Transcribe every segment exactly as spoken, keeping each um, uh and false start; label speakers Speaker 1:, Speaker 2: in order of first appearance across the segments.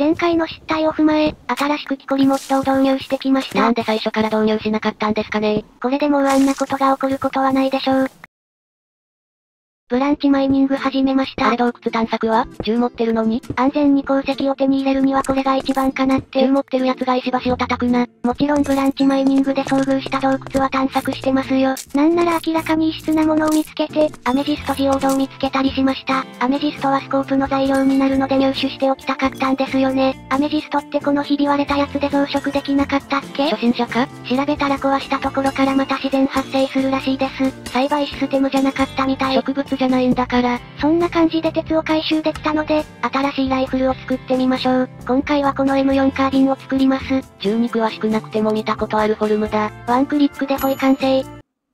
Speaker 1: 前回の失態を踏まえ、新しく木こりモッドを導入してきました。
Speaker 2: なんで最初から導入しなかったんですかね。
Speaker 1: これでもうあんなことが起こることはないでしょう。ブランチマイニング始めました。
Speaker 2: あれ洞窟探索は銃持ってるのに
Speaker 1: 安全に鉱石を手に入れるにはこれが一番かなって。
Speaker 2: 銃持ってる奴が石橋を叩くな。
Speaker 1: もちろんブランチマイニングで遭遇した洞窟は探索してますよ。なんなら明らかに異質なものを見つけて、アメジストジオードを見つけたりしました。アメジストはスコープの材料になるので入手しておきたかったんですよね。アメジストってこのひび割れたやつで増殖できなかったっけ？
Speaker 2: 初心者か？
Speaker 1: 調べたら壊したところからまた自然発生するらしいです。栽培システムじゃなかったみたい。
Speaker 2: 植物じゃないんだから。
Speaker 1: そんな感じで鉄を回収できたので、新しいライフルを作ってみましょう。今回はこの エムフォー カービンを作ります。
Speaker 2: 銃に詳しくなくても見たことあるフォルムだ。
Speaker 1: ワンクリックでホイ完成。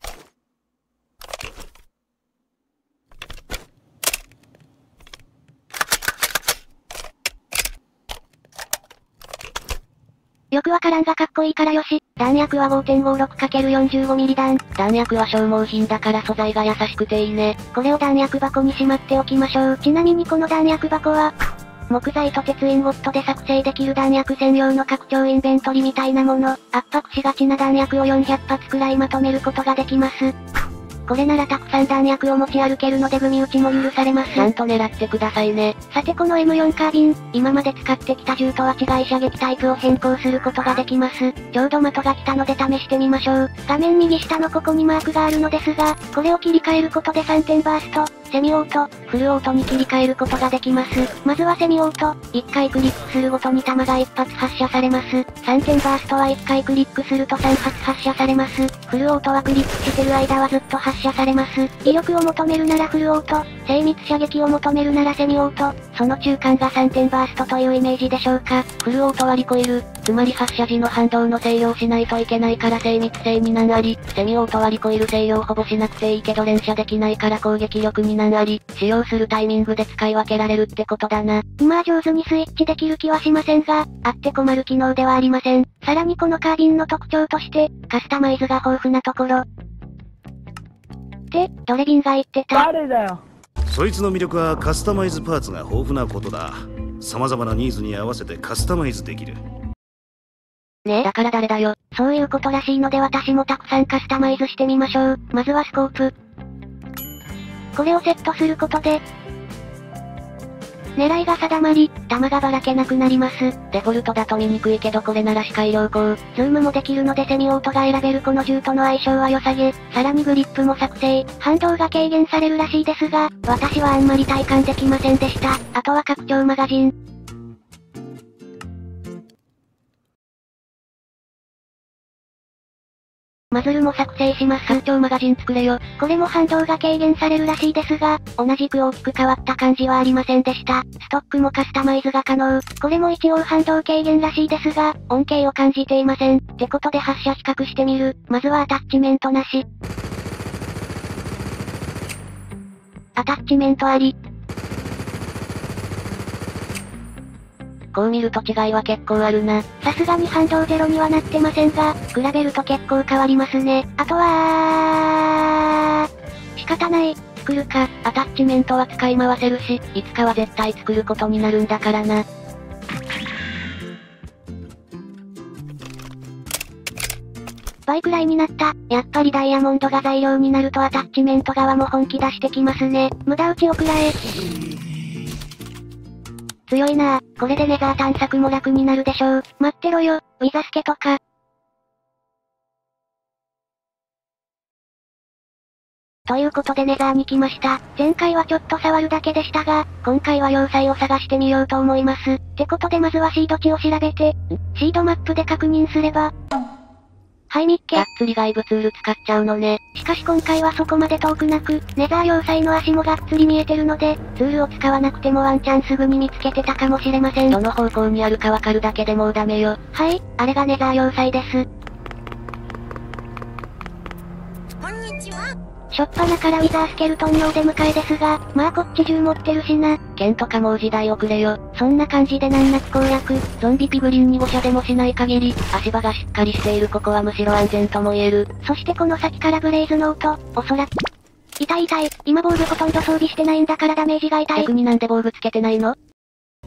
Speaker 1: よくわからんがかっこいいからよし。弾薬は ごてんごろくかけるよんじゅうごミリ 弾。
Speaker 2: 弾薬は消耗品だから素材が優しくていいね。
Speaker 1: これを弾薬箱にしまっておきましょう。ちなみにこの弾薬箱は、木材と鉄インゴットで作成できる弾薬専用の拡張インベントリみたいなもの。圧迫しがちな弾薬をよんひゃくはつくらいまとめることができます。これならたくさん弾薬を持ち歩けるので組打ちも許されます。
Speaker 2: ちゃんと狙ってくださいね。
Speaker 1: さてこの エムフォー カービン、今まで使ってきた銃とは違い射撃タイプを変更することができます。ちょうど的が来たので試してみましょう。画面右下のここにマークがあるのですが、これを切り替えることでさんてんバースト、セミオート、フルオートに切り替えることができます。まずはセミオート、いっかいクリックするごとに弾がいっ発発射されます。さんてんバーストはいっかいクリックするとさん発発射されます。フルオートはクリックしてる間はずっと発射されます。威力を求めるならフルオート、精密射撃を求めるならセミオート、その中間がさんてんバーストというイメージでしょうか。
Speaker 2: フルオートはリコイル、つまり発射時の反動の制御をしないといけないから精密性に難あり、セミオートはリコイル制御をほぼしなくていいけど連射できないから攻撃力に難あり、使用するタイミングで使い分けられるってことだな。
Speaker 1: 今は上手にスイッチできる気はしませんが、あって困る機能ではありません。さらにこのカービンの特徴として、カスタマイズが豊富なところ。って、ドレビンが言ってた。
Speaker 3: 誰だよ。
Speaker 4: そいつの魅力はカスタマイズパーツが豊富なことだ。様々なニーズに合わせてカスタマイズできる。
Speaker 1: ねえ、
Speaker 2: だから誰だよ。
Speaker 1: そういうことらしいので私もたくさんカスタマイズしてみましょう。まずはスコープ。これをセットすることで、狙いが定まり、弾がばらけなくなります。
Speaker 2: デフォルトだと見にくいけどこれなら視界良好。
Speaker 1: ズームもできるのでセミオートが選べるこの銃との相性は良さげ。さらにグリップも作成。反動が軽減されるらしいですが、私はあんまり体感できませんでした。あとは拡張マガジン。マズルも作成します。
Speaker 2: 拡張マガジン作れよ。
Speaker 1: これも反動が軽減されるらしいですが、同じく大きく変わった感じはありませんでした。ストックもカスタマイズが可能。これも一応反動軽減らしいですが、恩恵を感じていません。ってことで発射比較してみる。まずはアタッチメントなし。アタッチメントあり。
Speaker 2: こう見ると違いは結構あるな。
Speaker 1: さすがに反動ゼロにはなってませんが、比べると結構変わりますね。あとは仕方ない。作るか。
Speaker 2: アタッチメントは使い回せるし、いつかは絶対作ることになるんだからな。
Speaker 1: 倍くらいになった。やっぱりダイヤモンドが材料になるとアタッチメント側も本気出してきますね。無駄打ちを食らえ。強いなぁ。これでネザー探索も楽になるでしょう。待ってろよ、ウィザスケとか。ということでネザーに来ました。前回はちょっと触るだけでしたが、今回は要塞を探してみようと思います。ってことでまずはシード地を調べて、シードマップで確認すれば、はいミッケ。
Speaker 2: がっつり外部ツール使っちゃうのね。
Speaker 1: しかし今回はそこまで遠くなく、ネザー要塞の足もがっつり見えてるので、ツールを使わなくてもワンチャンすぐに見つけてたかもしれません。
Speaker 2: どの方向にあるかわかるだけでもうダメよ。
Speaker 1: はい、あれがネザー要塞です。
Speaker 5: こんにちは。
Speaker 1: しょっぱなからウィザースケルトンのお出迎えですが、まあこっち銃持ってるしな。
Speaker 2: 剣とかもう時代遅れよ。
Speaker 1: そんな感じで難なく攻略。
Speaker 2: ゾンビピグリンに誤射でもしない限り、足場がしっかりしているここはむしろ安全とも言える。
Speaker 1: そしてこの先からブレイズの音、おそらく。痛い痛い、今防具ほとんど装備してないんだからダメージが痛い。
Speaker 2: 逆になんで防具つけてないの？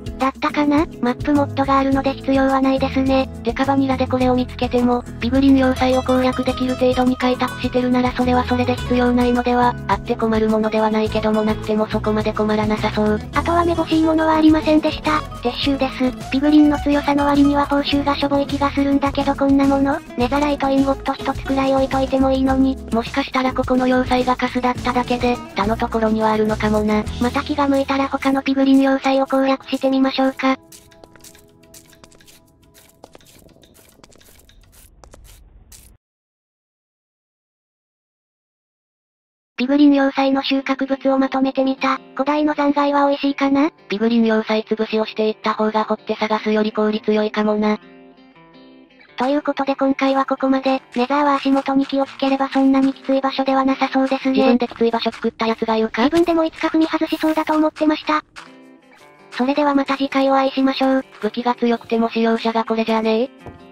Speaker 1: だったかな？マップモッドがあるので必要はないですね。
Speaker 2: デカバニラでこれを見つけても、ビグリン要塞を攻略できる程度に開拓してるならそれはそれで必要ないのでは、あって困るものではないけどもなくてもそこまで困らなさそう。
Speaker 1: あとはめぼしいものはありませんでした。撤収です。ビグリンの強さの割には報酬がしょぼい気がするんだけどこんなもの？ネザライトインゴット一つくらい置いといてもいいのに。
Speaker 2: もしかしたらここの要塞がカスだっただけで、他のところにはあるのかもな。
Speaker 1: また気が向いたら他のピグリン要塞を攻略してみましょうか。ピグリン要塞の収穫物をまとめてみた。古代の残骸は美味しいかな？
Speaker 2: ピグリン要塞潰しをしていった方が掘って探すより効率良いかもな。
Speaker 1: ということで今回はここまで。ネザーは足元に気をつければそんなにきつい場所ではなさそうですね。
Speaker 2: 自分できつい場所作ったやつが言うか？
Speaker 1: 自分でもいつか踏み外しそうだと思ってました。それではまた次回お会いしましょう。
Speaker 2: 武器が強くても使用者がこれじゃねえ？